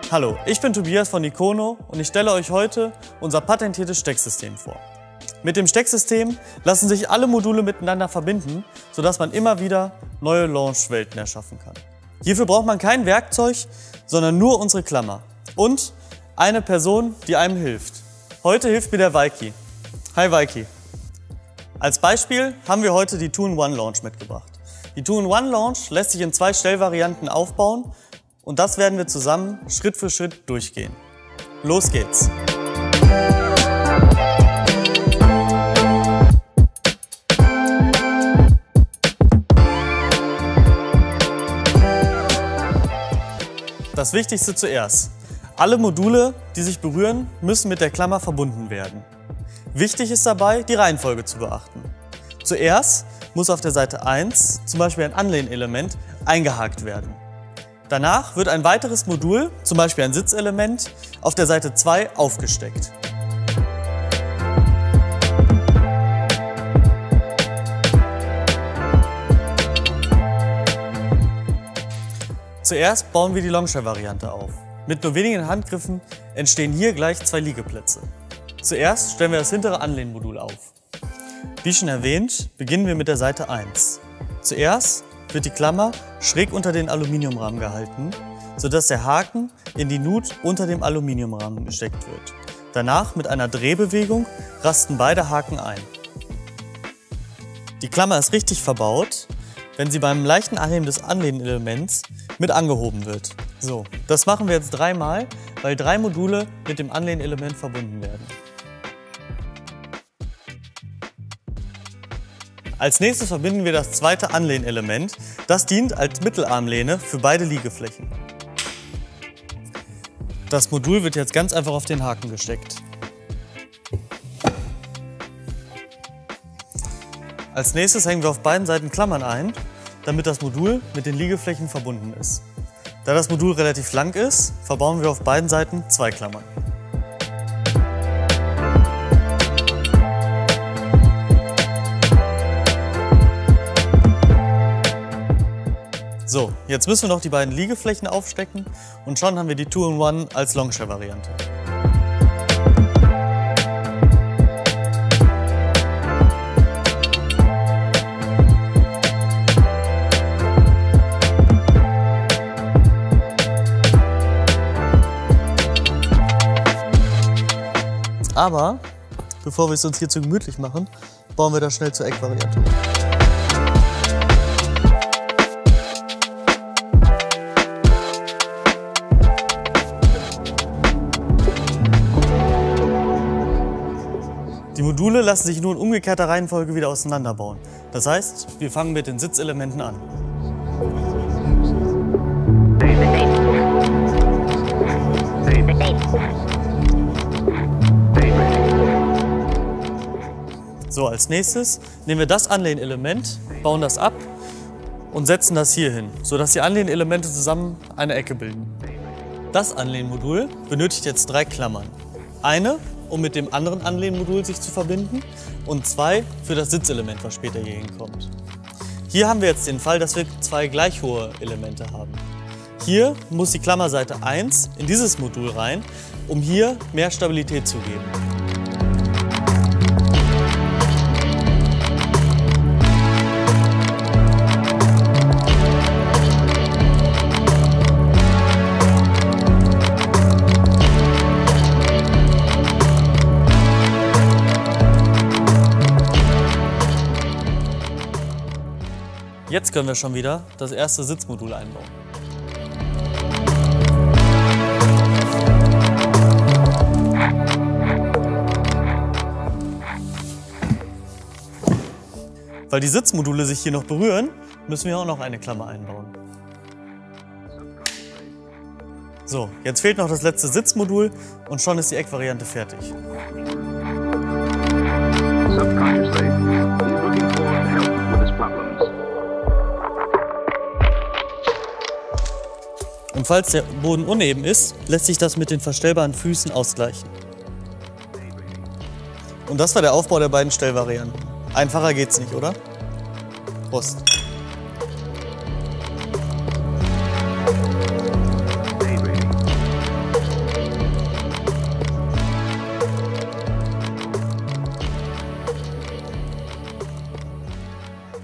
Hallo, ich bin Tobias von Ikono und ich stelle euch heute unser patentiertes Stecksystem vor. Mit dem Stecksystem lassen sich alle Module miteinander verbinden, sodass man immer wieder neue Launch-Welten erschaffen kann. Hierfür braucht man kein Werkzeug, sondern nur unsere Klammer und eine Person, die einem hilft. Heute hilft mir der Weiki. Hi Weiki. Als Beispiel haben wir heute die 2-in-1-Launch mitgebracht. Die 2-in-1-Launch lässt sich in 2 Stellvarianten aufbauen und das werden wir zusammen Schritt für Schritt durchgehen. Los geht's! Das Wichtigste zuerst. Alle Module, die sich berühren, müssen mit der Klammer verbunden werden. Wichtig ist dabei, die Reihenfolge zu beachten. Zuerst muss auf der Seite 1 zum Beispiel ein Anlehnelement eingehakt werden. Danach wird ein weiteres Modul, zum Beispiel ein Sitzelement, auf der Seite 2 aufgesteckt. Zuerst bauen wir die Longshare-Variante auf. Mit nur wenigen Handgriffen entstehen hier gleich 2 Liegeplätze. Zuerst stellen wir das hintere Anlehnmodul auf. Wie schon erwähnt, beginnen wir mit der Seite 1. Zuerst wird die Klammer schräg unter den Aluminiumrahmen gehalten, sodass der Haken in die Nut unter dem Aluminiumrahmen gesteckt wird. Danach mit einer Drehbewegung rasten beide Haken ein. Die Klammer ist richtig verbaut, wenn sie beim leichten Anheben des Anlehnelements mit angehoben wird. So, das machen wir jetzt 3-mal, weil 3 Module mit dem Anlehnelement verbunden werden. Als nächstes verbinden wir das zweite Anlehnelement. Das dient als Mittelarmlehne für beide Liegeflächen. Das Modul wird jetzt ganz einfach auf den Haken gesteckt. Als nächstes hängen wir auf beiden Seiten Klammern ein, damit das Modul mit den Liegeflächen verbunden ist. Da das Modul relativ lang ist, verbauen wir auf beiden Seiten 2 Klammern. So, jetzt müssen wir noch die beiden Liegeflächen aufstecken und schon haben wir die 2-in-1 als Longshare-Variante. Aber bevor wir es uns hier zu gemütlich machen, bauen wir das schnell zur Eckvariante. Die Module lassen sich nur in umgekehrter Reihenfolge wieder auseinanderbauen. Das heißt, wir fangen mit den Sitzelementen an. So, als nächstes nehmen wir das Anlehnelement, bauen das ab und setzen das hier hin, sodass die Anlehnelemente zusammen eine Ecke bilden. Das Anlehnmodul benötigt jetzt 3 Klammern. Eine, um mit dem anderen Anlehnmodul sich zu verbinden und 2 für das Sitzelement, was später hier hinkommt. Hier haben wir jetzt den Fall, dass wir 2 gleich hohe Elemente haben. Hier muss die Klammerseite 1 in dieses Modul rein, um hier mehr Stabilität zu geben. Jetzt können wir schon wieder das erste Sitzmodul einbauen. Weil die Sitzmodule sich hier noch berühren, müssen wir auch noch eine Klammer einbauen. So, jetzt fehlt noch das letzte Sitzmodul und schon ist die Eckvariante fertig. Und falls der Boden uneben ist, lässt sich das mit den verstellbaren Füßen ausgleichen. Und das war der Aufbau der beiden Stellvarianten. Einfacher geht's nicht, oder? Prost!